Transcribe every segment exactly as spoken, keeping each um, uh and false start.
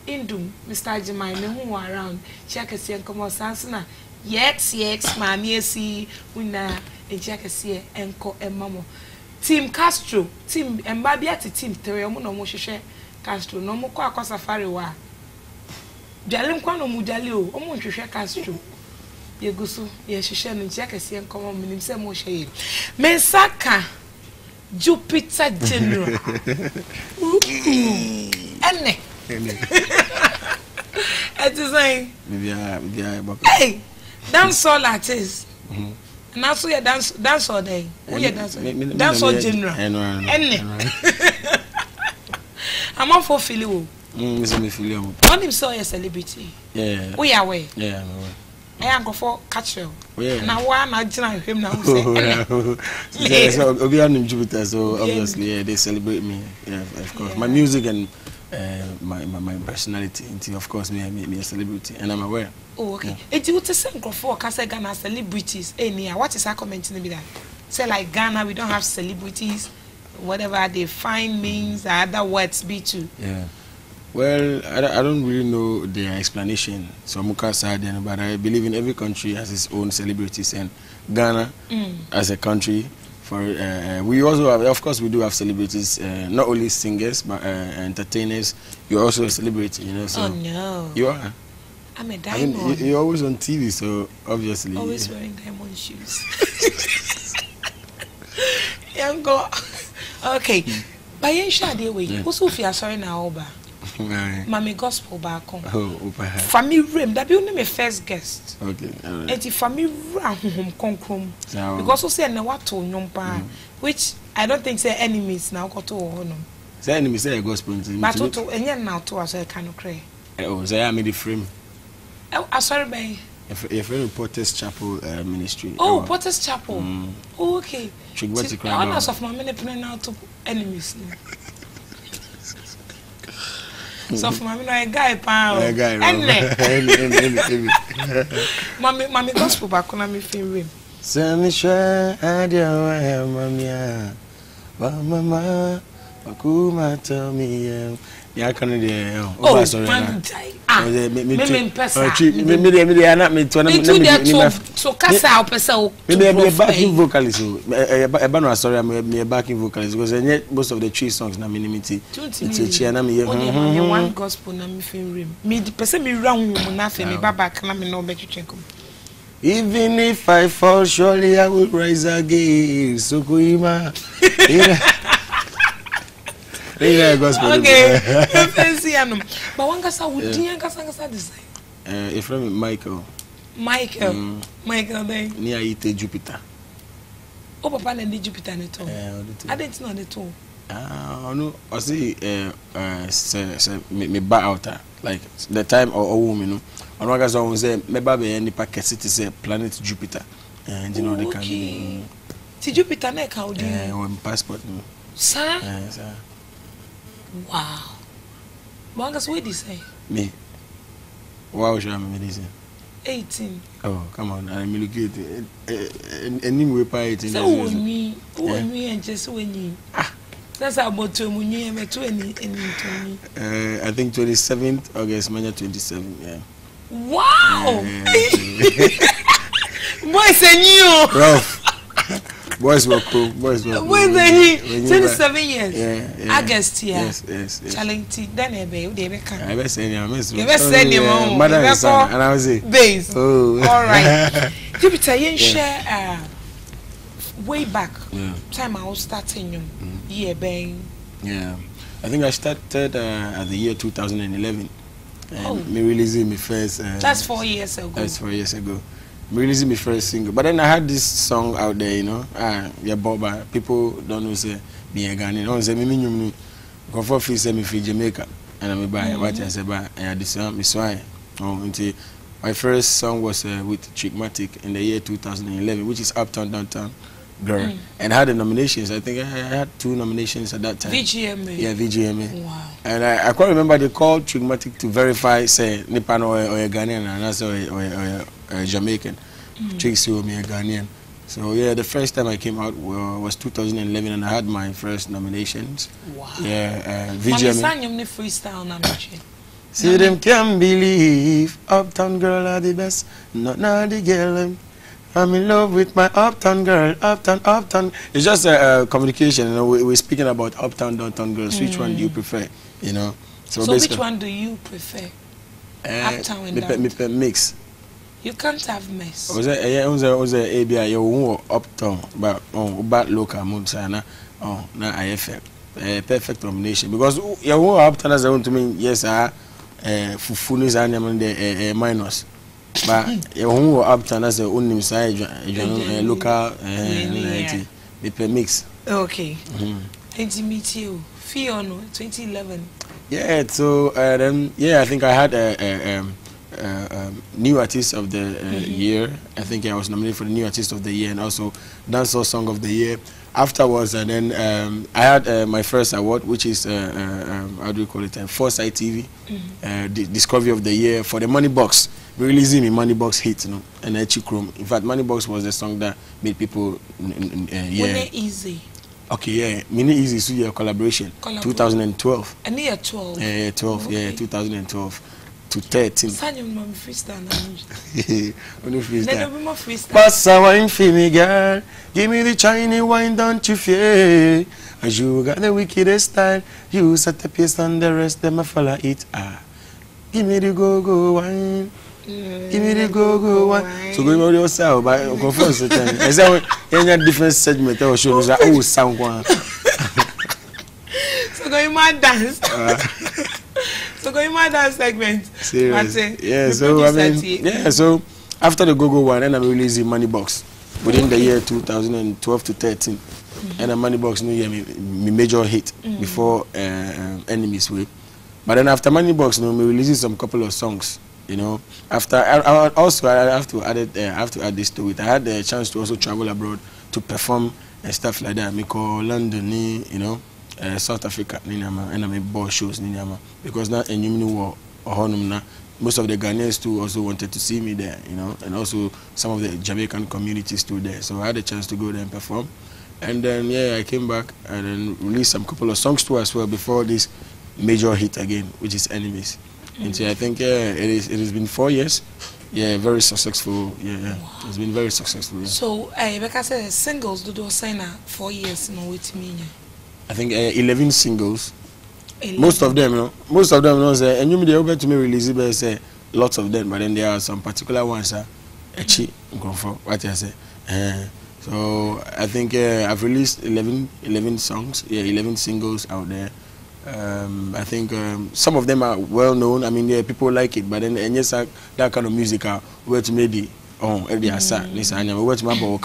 Indum, Mister Jemai, me who are around, check a see and come on Sansana. Yes, yes, mammy, see, Wina, and check a see and call a mamma. Team Castro, Team and Babiati Team, Teremo no Moshe Castro, no more qua safari wa. Jalim Quano Mudalio, almost to share Castro. Ye go so, ye share and check a see and come on, Minim Moshe. Mensaka Jupitar De General. Enne. It is like, hey, dance all artists. And also, you dance, dance all day. We dance, dance all general. Enne. I'm all for Philio. Mm, Mister Philio. On him saw a celebrity. Yeah. We are away. Yeah, I'm away. I am go for catch you. Yeah. Now one I join him now. So we are in Jupitar, so obviously yeah, they celebrate me. Yeah, of course. My music and uh, my, my my personality, until of course me me, me a celebrity, and I'm aware. Oh, okay. It you to say go for cause Ghana celebrities. Hey, Nia, what is our comment in that? Say like Ghana, we don't have celebrities. Whatever they find means, other words be too. Yeah. Well, I, I don't really know the explanation, so Muka said, but I believe in every country has its own celebrities, and Ghana, mm. as a country, for uh, we also have, of course, we do have celebrities, uh, not only singers but uh, entertainers. You're also a celebrity, you know. So oh no, you are. I'm a diamond. I mean, you're always on T V, so obviously. Always yeah. wearing diamond shoes. Young girl. Okay, but you share the way. Who's who feel sorry now, Oba? Mami gospel back on. Oh, family room. That be only my first guest. Okay. And the family room concrum. Because we say na what to nyompa, which I don't think say enemies now got to ono. Say enemies say gospel. But to to enye now to as I can cry. Oh, say I made the frame. Oh, sorry, by. Your friend Potter's Chapel uh, Ministry. Oh, Potter's Chapel. Mm. Oh, okay. I honors of my minute now to enemies. So for my a guy pound. A guy. Mommy, mommy gospel back on me feel Send me share idea mamma. Mama, Makuma tell me. Yeah, can you? Oh, sorry. Ah, me me person. Me me me me not me to na so kasa o person o. Me me backing vocalist o. E ba no sorry me backing vocalist because most of the three songs na me nimiti. It's chia na me here. Me one gospel na me feel rim. Me the person me run home na fe me baba kana me no be twetwenkom. Even if I fall, surely I will rise again. So kuima. Okay, fancy anum. But one kasa wudi an kasa kasa design. Eh, a friend Michael. Michael. Mm. Michael then. Near ite Jupitar. Oh, papa na di Jupitar neto. Eh, I didn't know neto. Ah, no. I see. Eh, uh, say say me me back out. Like the time or woman, you know. And one kasa say me ba be any packet city say planet Jupitar. And you know they can. Ti Jupitar na ka odi. Eh, on passport no. Sir. Eh, sir. Wow. Mangas, what did you say? Me. Wow, show me medicine. eighteen. Oh, come on. I'm looking at it. Any way pay it. So, me, oh, me, and just when you. Ah, that's about two money. I'm twenty and uh, I think twenty-seventh August, Mania twenty-seven. Yeah. Wow. Boys, and you. Rough. Boys were cool. Boys were cool. When they twenty-seven years. Yeah, yeah. August here. Yes, yes, yes. Challenge. Then I be, they be come. I be saying, I miss. You be saying, you mother and son, and I was say, base. Oh, all right. Jupitar, you share uh, way back. Yeah. Time I was starting you. Year bang. Yeah, I think I started uh, at the year two thousand eleven. And oh. me releasing my first. Uh, that's four years ago. That's four years ago. Releasing my first single, but then I had this song out there, you know. Ah, yeah, Boba. People don't know say me a Ghanaian. Don't say me me me. Go for free say me free Jamaica, and I'm buy what I say buy. And this song, me swine. Oh, until my first song was uh, with Chickmatic in the year two thousand eleven, which is Uptown Downtown Girl, mm. and had the nominations. I think I had two nominations at that time. V G M A. Yeah, V G M A. Wow. And I, I quite remember they called Chickmatic to verify say Nipan or or a Ghanaian and that's or or a Jamaican. Mm. Trixie or me a Ghanaian. So yeah, the first time I came out uh, was two thousand eleven, and I had my first nominations. Wow. Yeah, uh, V G M A. Mami sang you freestyle nomination. See them can't believe Uptown girl are the best. Not now the girl. I'm in love with my Uptown girl. Uptown, Uptown. It's just a uh, communication. You know, we, we're speaking about Uptown, Downtown girls. Mm. Which one do you prefer? You know. So, so which one do you prefer? Uh, Uptown and Downtown. Me, me, mix. You can't have mess. Was it? Yeah, was it? Was it? A B I. You Uptown, but oh, bad local mood, sana. Oh, now I F M. Uh, perfect combination because you want Uptown as I want to mean yes, ah, uh, fufu is an the minus, but you want Uptown as the only side, you local, uh, mix. Okay. And to meet you, Fiona, twenty eleven. Yeah, so uh, then yeah, I think I had a. Uh, um, Uh, um, new artist of the uh, mm-hmm. year. I think I was nominated for the new artist of the year and also dancehall song of the year. Afterwards, and then um, I had uh, my first award, which is uh, uh, um, how do you call it? Uh, Foresight T V, mm-hmm. uh, the Discovery of the Year for the Money Box. Releasing me Money Box hit, you know, and Chrome. In fact, Money Box was the song that made people. Uh, yeah. When it easy. Okay, yeah, Mini Easy so yeah, collaboration. Collaboration. twenty twelve. And year twelve. Yeah, yeah, twelve. Okay. Yeah, twenty twelve. To thirteen. Sanyo mama freestyle na. Only freestyle. Never more freestyle. Pass a wine for me, girl. Give me the Chinese wine, don't you fear? As you got the wickedest style, you set the pace and the rest them a follow it. Ah, give me the go go wine. Mm, give me the go go wine. wine. So go about yourself, but go first the time. I say any different segment or show us oh sound one. So go in my dance. Uh, So going my dance segment. Serious. Yeah, so I mean, yeah, so after the go-go one, and I'm releasing Money Box within okay. the year two thousand twelve to thirteen, mm-hmm. and a Money Box new year me, me major hit mm-hmm. before uh, um, Enemies Way. But then after Money Box, you know, me releasing some couple of songs. You know, after I, I also I have to add it. Uh, I have to add this to it. I had the chance to also travel abroad to perform and stuff like that. Me call London, you know. Uh, South Africa, Ninyama, and I made ball shows, Ninyama, because now and you know most of the Ghanaians too also wanted to see me there, you know, and also some of the Jamaican communities too there. So I had a chance to go there and perform, and then yeah, I came back and then released some couple of songs too as well before this major hit again, which is Enemies. Mm-hmm. And so I think yeah, it is. It has been four years. Yeah, very successful. Yeah, yeah. Wow. It's been very successful. Yeah. So, uh, because said singles do do sign four years no with me. I think uh, eleven singles. eleven. Most of them, you know, most of them, you know, say, and you may be to me release it, but say lots of them, but then there are some particular ones, uh, actually, what I say. Uh, so I think uh, I've released eleven, eleven songs, yeah, eleven singles out there. Um, I think um, some of them are well known. I mean, yeah, people like it, but then and yes, uh, that kind of music, uh, where to maybe, oh, every asa, this I know where to my book,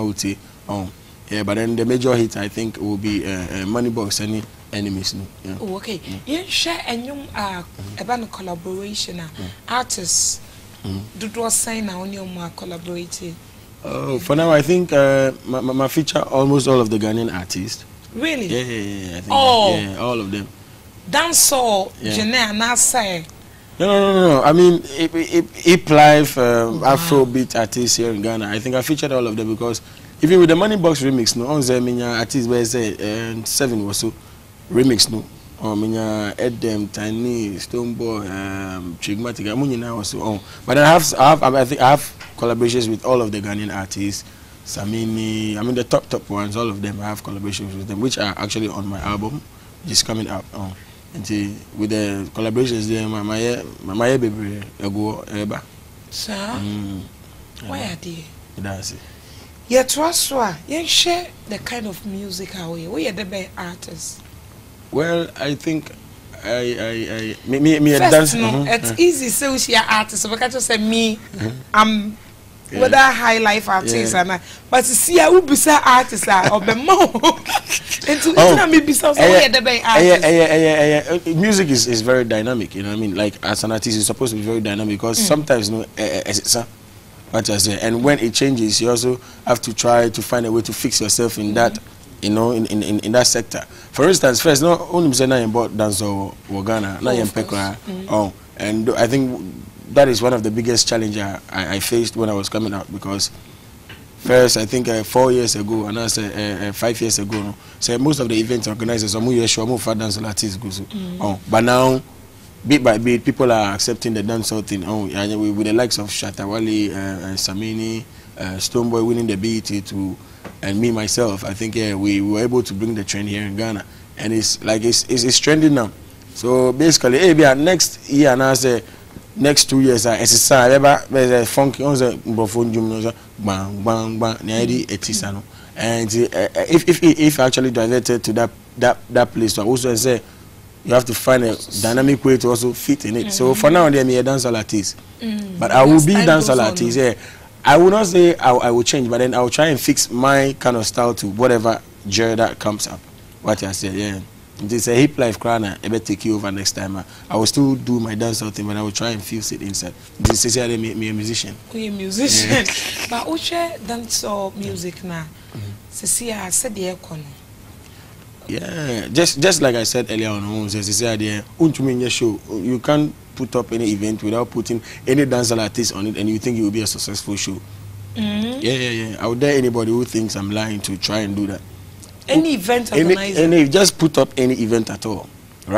oh. Yeah, but then the major hit I think will be uh, uh, Money Box and Enemies. No? Yeah. Oh, okay. Mm. You share a new uh, about collaboration. Uh, mm. Artists mm. do do sign on your collaborating. Oh, for now I think uh, my, my feature almost all of the Ghanaian artists. Really? Yeah, yeah, yeah. I think oh, yeah, all of them. Dancehall, yeah. Not say. No, no, no, no. I mean, hip life, um, wow. Afrobeat artists here in Ghana. I think I featured all of them because. Even with the Money Box remix, no, on the minya artist where say and seven was so remix no, or minya Edem, Tiny, Stoneboy, um, Chigmatic, Amunya now also on. But I have, I have, I think I have collaborations with all of the Ghanaian artists. Samini, I mean the top top ones, all of them. I have collaborations with them, which are actually on my album, which is coming up. Um, and see, with the collaborations there, my my my baby, go eba. Sir, why are they? That's it. Yeah, trust what you share the kind of music how you. We are the best artists. Well, I think I I I me me, me First, dance. No, mm-hmm. It's uh-huh. easy to say we are artists. So we can just say me, uh-huh. I'm yeah. whether high life artist yeah. and I, but to see I will be say artist or be more. And to oh. me be so so we are the best artists. Yeah, yeah, yeah, yeah. Music is is very dynamic. You know what I mean? Like as an artist, you're supposed to be very dynamic because mm. sometimes you know, as it's what I say, and when it changes, you also have to try to find a way to fix yourself in mm-hmm. that, you know, in, in, in that sector. For instance, first, no only say na about dance or Ghana, na yempekra, oh, and I think that is one of the biggest challenges I, I faced when I was coming out because first, I think uh, four years ago, and I say uh, uh, five years ago, no, so most of the events organizers are more sure more for dance artists go so, oh, but now bit by bit, people are accepting the dancehall thing. Oh, yeah, with, with the likes of Shatawale, uh, and Samini, uh, Stoneboy winning the B E T to, and me myself. I think yeah, we, we were able to bring the trend here in Ghana, and it's like it's it's, it's trending now. So basically, hey, yeah, next year now say next two years, uh, it's a ever there's funky on the microphone, bang bang bang, nearly eighty no. And uh, if if if actually diverted to that that that place, so I also say you have to find a dynamic way to also fit in it. Mm-hmm. So for now, I'm a dancehall artist, mm-hmm. but I will yes, be dancehall artist. Yeah, I will not say I, I will change, but then I will try and fix my kind of style to whatever genre that comes up. What I said, yeah. It's a hip life crown. I better take you over next time. I will still do my dancehall thing, but I will try and fuse it inside. This is how they make me a musician. We a musician, yeah. But who share dancehall music now? See, I said the economy. Yeah, just just like I said earlier on, show you can't put up any event without putting any dancehall artist on it, and you think it will be a successful show. Mm-hmm. Yeah, yeah, yeah. I would dare anybody who thinks I'm lying to try and do that. Any event organizer. Any, any, just put up any event at all.